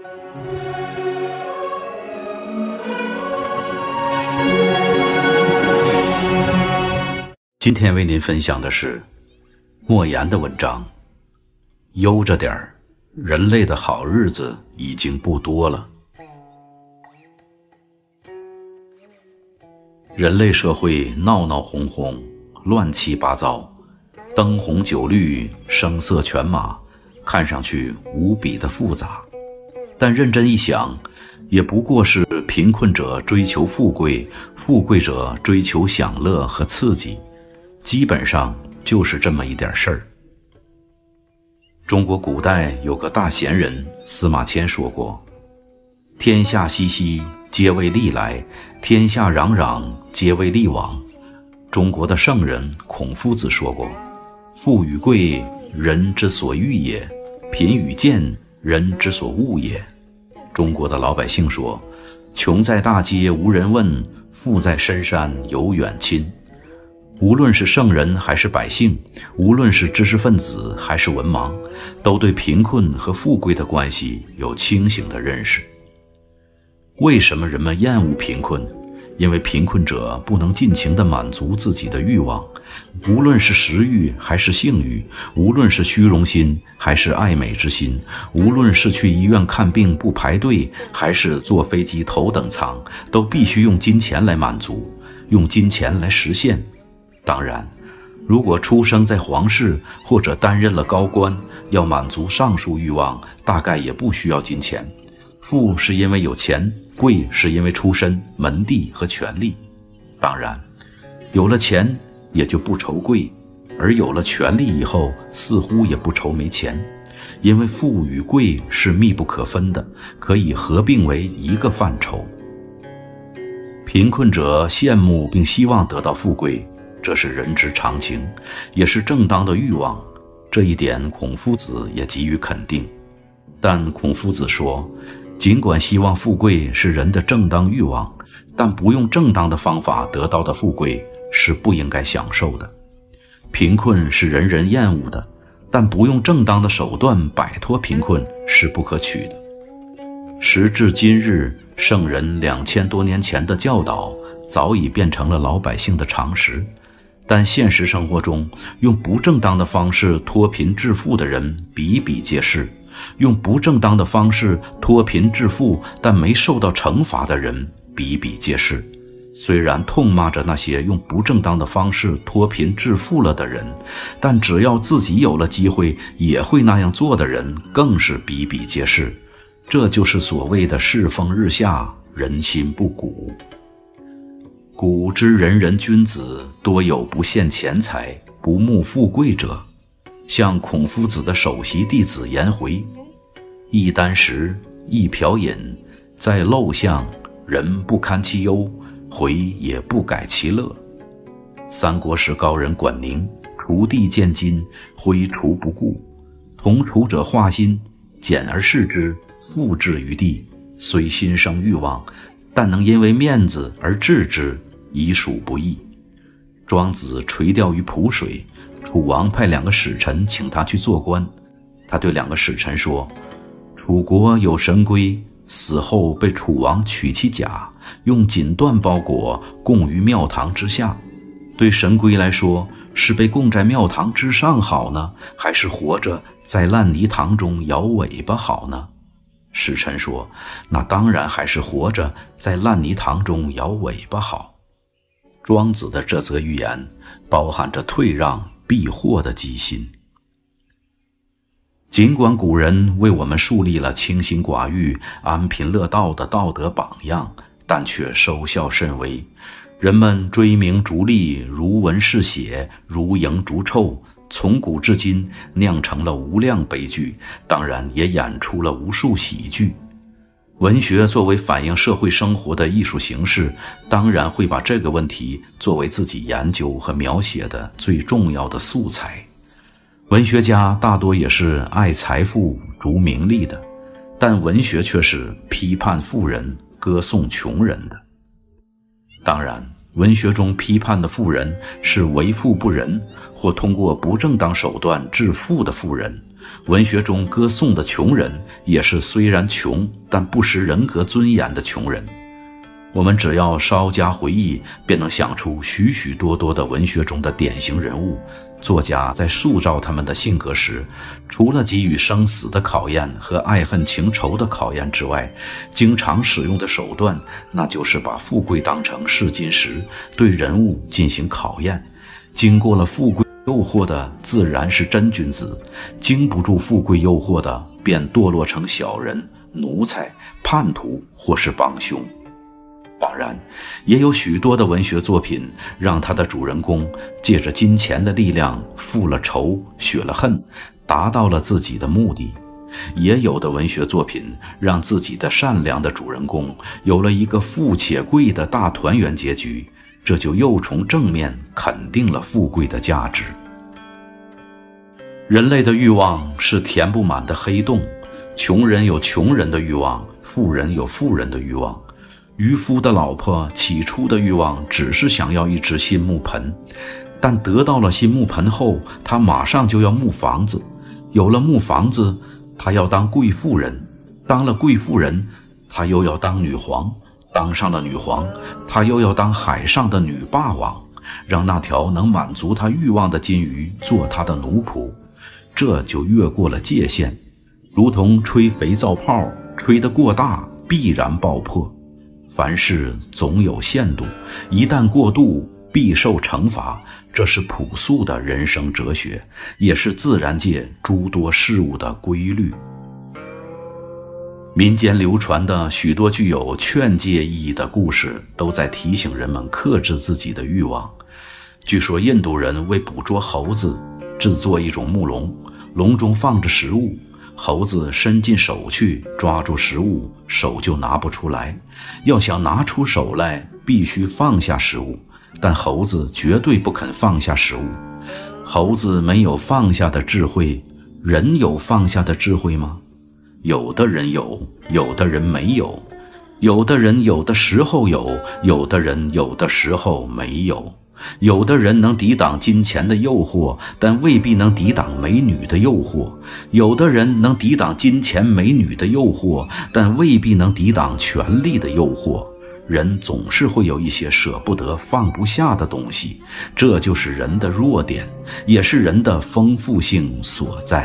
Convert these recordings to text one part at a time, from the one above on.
今天为您分享的是莫言的文章，悠着点儿，人类的好日子已经不多了。人类社会闹闹哄哄，乱七八糟，灯红酒绿，声色犬马，看上去无比的复杂。但认真一想，也不过是贫困者追求富贵，富贵者追求享乐和刺激，基本上就是这么一点事儿。中国古代有个大贤人司马迁说过，天下熙熙，皆为利来，天下攘攘，皆为利往。中国的圣人孔夫子说过，富与贵，人之所欲也；贫与贱，人之所恶也。中国的老百姓说，穷在大街无人问，富在深山有远亲。无论是圣人还是百姓，无论是知识分子还是文盲，都对贫困和富贵的关系有清醒的认识。为什么人们厌恶贫困？因为贫困者不能尽情地满足自己的欲望，无论是食欲还是性欲，无论是虚荣心还是爱美之心，无论是去医院看病不排队，还是坐飞机头等舱，都必须用金钱来满足，用金钱来实现。当然，如果出生在皇室或者担任了高官，要满足上述欲望，大概也不需要金钱。富是因为有钱，贵是因为出身、门第和权力。当然，有了钱也就不愁贵，而有了权力以后，似乎也不愁没钱，因为富与贵是密不可分的，可以合并为一个范畴。贫困者羡慕并希望得到富贵，这是人之常情，也是正当的欲望，这一点孔夫子也给予肯定。但孔夫子说，尽管希望富贵是人的正当欲望，但不用正当的方法得到的富贵是不应该享受的。贫困是人人厌恶的，但不用正当的手段摆脱贫困是不可取的。时至今日，圣人2000多年前的教导早已变成了老百姓的常识，但现实生活中，用不正当的方式脱贫致富的人比比皆是，用不正当的方式脱贫致富但没受到惩罚的人比比皆是。虽然痛骂着那些用不正当的方式脱贫致富了的人，但只要自己有了机会也会那样做的人更是比比皆是。这就是所谓的世风日下，人心不古。古之仁人君子，多有不羡钱财，不慕富贵者。像孔夫子的首席弟子颜回，一箪食，一瓢饮，在陋巷，人不堪其忧，回也不改其乐。三国时高人管宁，锄地见金，挥锄不顾，同锄者化心，简而视之，付之于地，虽心生欲望，但能因为面子而治之，已属不易。庄子垂钓于濮水，楚王派2个使臣请他去做官，他对2个使臣说，楚国有神龟，死后被楚王取其甲，用锦缎包裹，供于庙堂之下。对神龟来说，是被供在庙堂之上好呢，还是活着在烂泥塘中摇尾巴好呢？使臣说，那当然还是活着在烂泥塘中摇尾巴好。庄子的这则寓言包含着退让避祸的机心。尽管古人为我们树立了清心寡欲、安贫乐道的道德榜样，但却收效甚微。人们追名逐利，如闻是血，如蝇逐臭，从古至今酿成了无量悲剧，当然也演出了无数喜剧。文学作为反映社会生活的艺术形式，当然会把这个问题作为自己研究和描写的最重要的素材。文学家大多也是爱财富、逐名利的，但文学却是批判富人、歌颂穷人的。当然，文学中批判的富人是为富不仁，或通过不正当手段致富的富人， 文学中歌颂的穷人也是虽然穷但不失人格尊严的穷人。我们只要稍加回忆，便能想出许许多多的文学中的典型人物。作家在塑造他们的性格时，除了给予生死的考验和爱恨情仇的考验之外，经常使用的手段，那就是把富贵当成试金石，对人物进行考验。经过了富贵诱惑的自然是真君子，经不住富贵诱惑的便堕落成小人、奴才、叛徒或是帮凶。当然，也有许多的文学作品让他的主人公借着金钱的力量复了仇、雪了恨，达到了自己的目的。也有的文学作品让自己的善良的主人公有了一个富且贵的大团圆结局，这就又从正面肯定了富贵的价值。人类的欲望是填不满的黑洞，穷人有穷人的欲望，富人有富人的欲望。渔夫的老婆起初的欲望只是想要一只新木盆，但得到了新木盆后，他马上就要木房子，有了木房子，他要当贵妇人，当了贵妇人，他又要当女皇，当上了女皇，他又要当海上的女霸王，让那条能满足他欲望的金鱼做他的奴仆，这就越过了界限，如同吹肥皂泡，吹得过大，必然爆破。凡事总有限度，一旦过度，必受惩罚。这是朴素的人生哲学，也是自然界诸多事物的规律。民间流传的许多具有劝诫意义的故事，都在提醒人们克制自己的欲望。据说印度人为捕捉猴子，制作一种木笼，笼中放着食物，猴子伸进手去抓住食物，手就拿不出来，要想拿出手来，必须放下食物，但猴子绝对不肯放下食物。猴子没有放下的智慧，人有放下的智慧吗？有的人有，有的人没有，有的人有的时候有，有的人有的时候没有。有的人能抵挡金钱的诱惑，但未必能抵挡美女的诱惑；有的人能抵挡金钱美女的诱惑，但未必能抵挡权力的诱惑。人总是会有一些舍不得放不下的东西，这就是人的弱点，也是人的丰富性所在。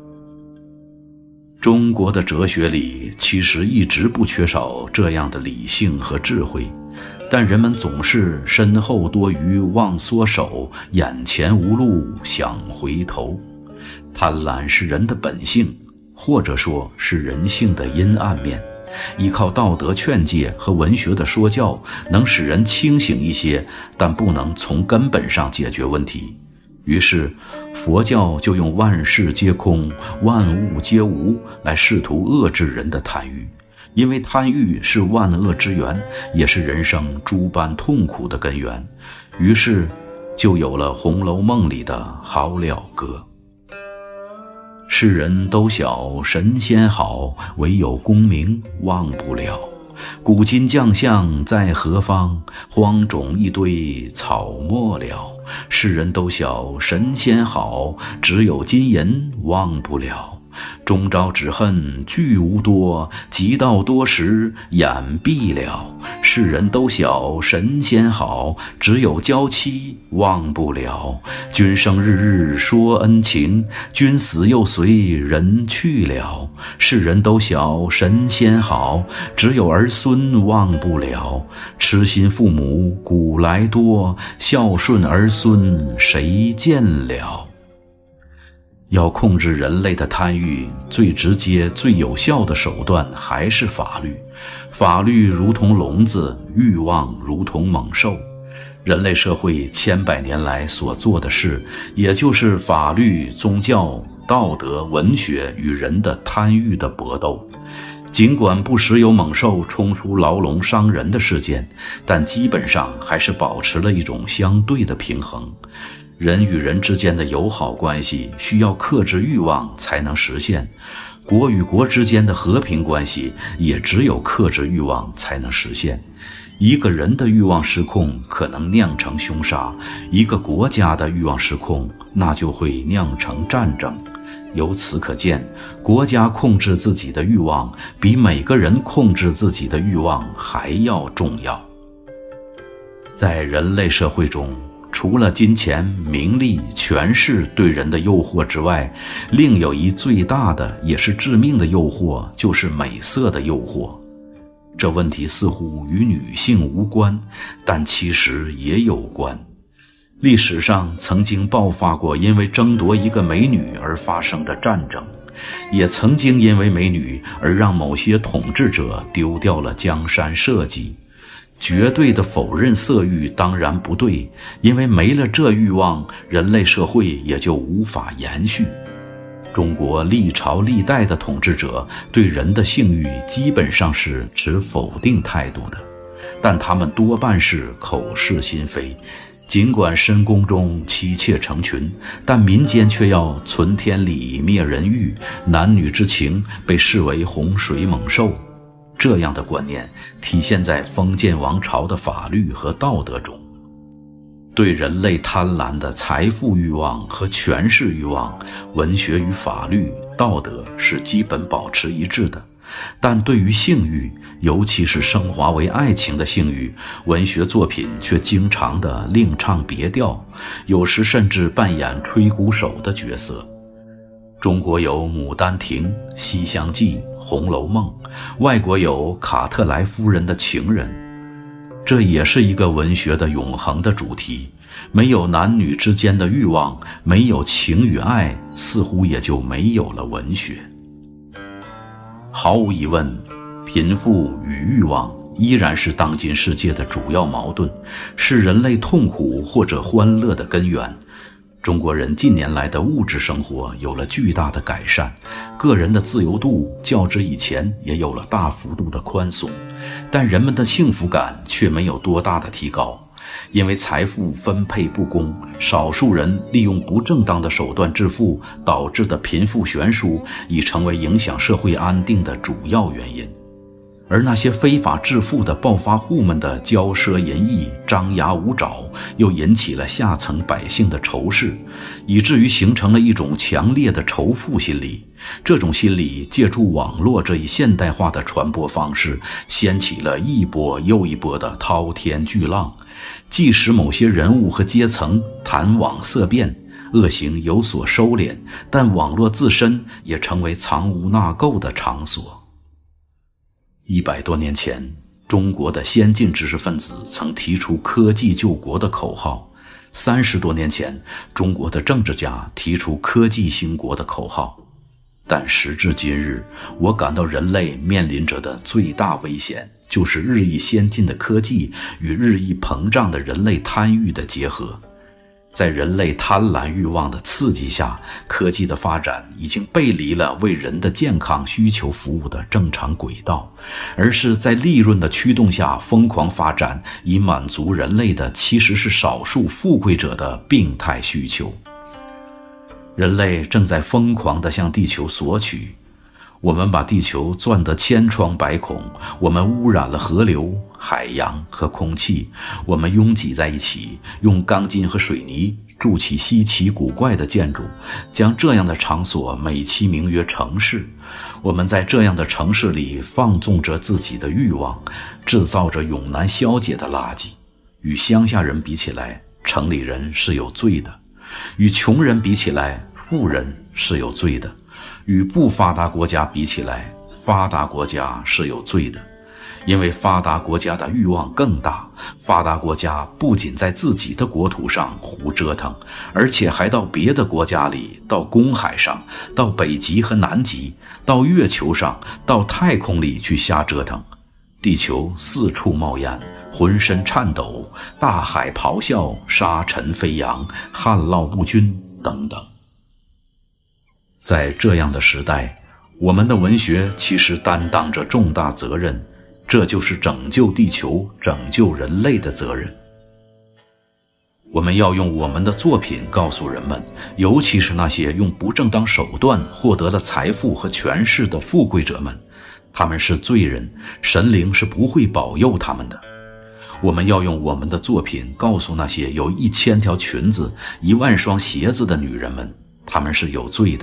中国的哲学里其实一直不缺少这样的理性和智慧，但人们总是身后多余忘缩手，眼前无路想回头。贪婪是人的本性，或者说是人性的阴暗面。依靠道德劝诫和文学的说教，能使人清醒一些，但不能从根本上解决问题。于是佛教就用万事皆空，万物皆无来试图遏制人的贪欲，因为贪欲是万恶之源，也是人生诸般痛苦的根源。于是就有了《红楼梦》里的好了歌：世人都晓神仙好，唯有功名忘不了。古今将相在何方？荒冢一堆草没了。世人都晓神仙好，只有金银忘不了。终朝只恨聚无多，及到多时眼闭了。世人都晓神仙好，只有娇妻忘不了。君生日日说恩情，君死又随人去了。世人都晓神仙好，只有儿孙忘不了。痴心父母古来多，孝顺儿孙谁见了？要控制人类的贪欲，最直接最有效的手段还是法律。法律如同笼子，欲望如同猛兽。人类社会千百年来所做的事，也就是法律、宗教、道德、文学与人的贪欲的搏斗。尽管不时有猛兽冲出牢笼伤人的事件，但基本上还是保持了一种相对的平衡。人与人之间的友好关系需要克制欲望才能实现，国与国之间的和平关系也只有克制欲望才能实现。一个人的欲望失控可能酿成凶杀，一个国家的欲望失控那就会酿成战争。 由此可见，国家控制自己的欲望，比每个人控制自己的欲望还要重要。在人类社会中，除了金钱、名利、权势对人的诱惑之外，另有一最大的也是致命的诱惑，就是美色的诱惑。这问题似乎与女性无关，但其实也有关。历史上曾经爆发过因为争夺一个美女而发生的战争，也曾经因为美女而让某些统治者丢掉了江山社稷。绝对的否认色欲当然不对，因为没了这欲望，人类社会也就无法延续。中国历朝历代的统治者对人的性欲基本上是持否定态度的，但他们多半是口是心非。尽管深宫中妻妾成群，但民间却要存天理灭人欲，男女之情被视为洪水猛兽。这样的观念体现在封建王朝的法律和道德中。对人类贪婪的财富欲望和权势欲望，文学与法律、道德是基本保持一致的。但对于性欲，尤其是升华为爱情的性欲，文学作品却经常地另唱别调，有时甚至扮演吹鼓手的角色。中国有《牡丹亭》《西厢记》《红楼梦》，外国有卡特莱夫人的情人。这也是一个文学的永恒的主题。没有男女之间的欲望，没有情与爱，似乎也就没有了文学。毫无疑问，贫富与欲望依然是当今世界的主要矛盾，是人类痛苦或者欢乐的根源。中国人近年来的物质生活有了巨大的改善，个人的自由度较之以前也有了大幅度的宽松，但人们的幸福感却没有多大的提高。因为财富分配不公，少数人利用不正当的手段致富，导致的贫富悬殊已成为影响社会安定的主要原因。而那些非法致富的暴发户们的骄奢淫逸、张牙舞爪，又引起了下层百姓的仇视，以至于形成了一种强烈的仇富心理。这种心理借助网络这一现代化的传播方式，掀起了一波又一波的滔天巨浪，既使某些人物和阶层谈网色变，恶行有所收敛，但网络自身也成为藏污纳垢的场所。100多年前，中国的先进知识分子曾提出科技救国的口号；30多年前，中国的政治家提出科技兴国的口号。但时至今日，我感到人类面临着的最大危险，就是日益先进的科技与日益膨胀的人类贪欲的结合。在人类贪婪欲望的刺激下，科技的发展已经背离了为人的健康需求服务的正常轨道，而是在利润的驱动下疯狂发展，以满足人类的其实是少数富贵者的病态需求。人类正在疯狂地向地球索取，我们把地球钻得千疮百孔，我们污染了河流、海洋和空气，我们拥挤在一起，用钢筋和水泥筑起稀奇古怪的建筑，将这样的场所美其名曰城市。我们在这样的城市里放纵着自己的欲望，制造着永难消解的垃圾。与乡下人比起来，城里人是有罪的；与穷人比起来，富人是有罪的；与不发达国家比起来，发达国家是有罪的。因为发达国家的欲望更大，发达国家不仅在自己的国土上胡折腾，而且还到别的国家里，到公海上，到北极和南极，到月球上，到太空里去瞎折腾。地球四处冒烟，浑身颤抖，大海咆哮，沙尘飞扬，旱涝不均等等。在这样的时代，我们的文学其实担当着重大责任，这就是拯救地球、拯救人类的责任。我们要用我们的作品告诉人们，尤其是那些用不正当手段获得了财富和权势的富贵者们，他们是罪人，神灵是不会保佑他们的。我们要用我们的作品告诉那些有1000条裙子、1万双鞋子的女人们，她们是有罪的。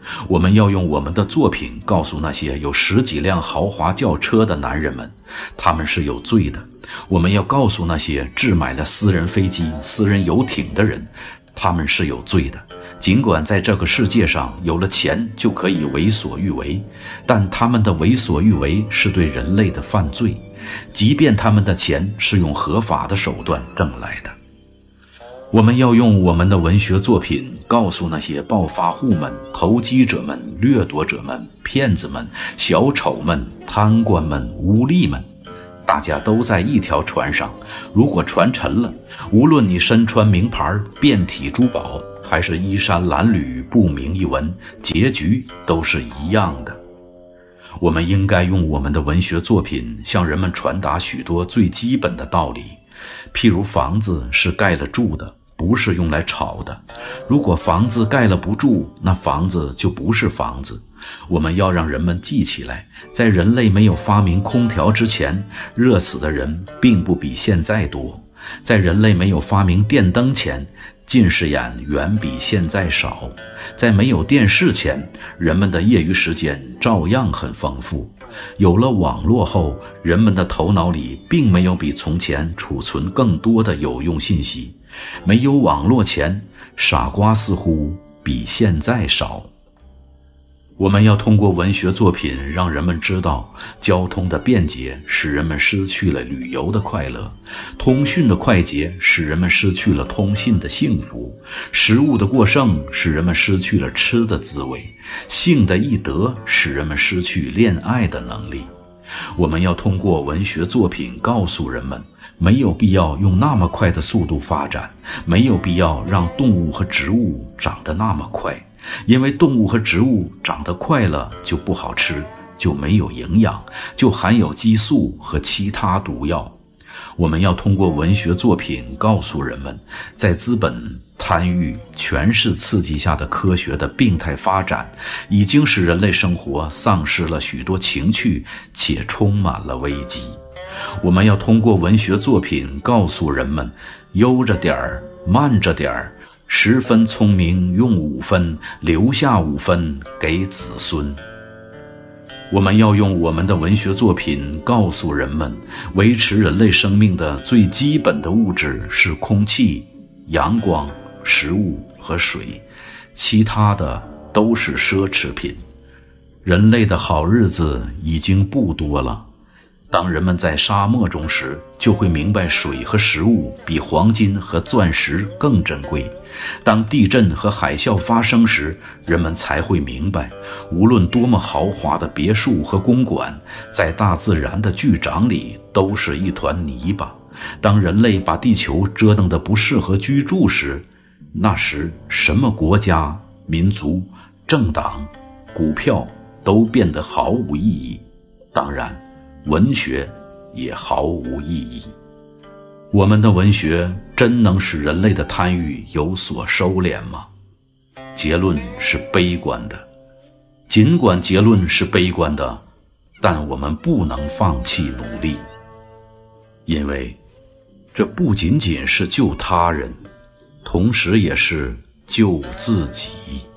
我们要用我们的作品告诉那些有10几辆豪华轿车的男人们，他们是有罪的。我们要告诉那些置买了私人飞机、私人游艇的人，他们是有罪的。尽管在这个世界上有了钱就可以为所欲为，但他们的为所欲为是对人类的犯罪，即便他们的钱是用合法的手段挣来的。我们要用我们的文学作品告诉那些暴发户们、投机者们、掠夺者们、骗子们、小丑们、贪官们、污吏们，大家都在一条船上，如果船沉了，无论你身穿名牌、遍体珠宝，还是衣衫褴褛、不明一文，结局都是一样的。我们应该用我们的文学作品向人们传达许多最基本的道理，譬如房子是盖了住的，不是用来炒的。如果房子盖了不住，那房子就不是房子。我们要让人们记起来，在人类没有发明空调之前，热死的人并不比现在多。在人类没有发明电灯前，近视眼远比现在少。在没有电视前，人们的业余时间照样很丰富。有了网络后，人们的头脑里并没有比从前储存更多的有用信息。没有网络前，傻瓜似乎比现在少。我们要通过文学作品让人们知道，交通的便捷使人们失去了旅游的快乐，通讯的快捷使人们失去了通信的幸福，食物的过剩使人们失去了吃的滋味，性的易得使人们失去恋爱的能力。我们要通过文学作品告诉人们，没有必要用那么快的速度发展，没有必要让动物和植物长得那么快，因为动物和植物长得快了就不好吃，就没有营养，就含有激素和其他毒药。我们要通过文学作品告诉人们，在资本、贪欲、权势刺激下的科学的病态发展，已经使人类生活丧失了许多情趣，且充满了危机。我们要通过文学作品告诉人们，悠着点儿，慢着点儿，10分聪明用5分，留下5分给子孙。我们要用我们的文学作品告诉人们，维持人类生命的最基本的物质是空气、阳光、食物和水，其他的都是奢侈品。人类的好日子已经不多了。当人们在沙漠中时，就会明白水和食物比黄金和钻石更珍贵。当地震和海啸发生时，人们才会明白，无论多么豪华的别墅和公馆，在大自然的巨掌里都是一团泥巴。当人类把地球折腾得不适合居住时，那时什么国家、民族、政党、股票都变得毫无意义。当然，文学也毫无意义。我们的文学真能使人类的贪欲有所收敛吗？结论是悲观的。尽管结论是悲观的，但我们不能放弃努力，因为这不仅仅是救他人，同时也是救自己。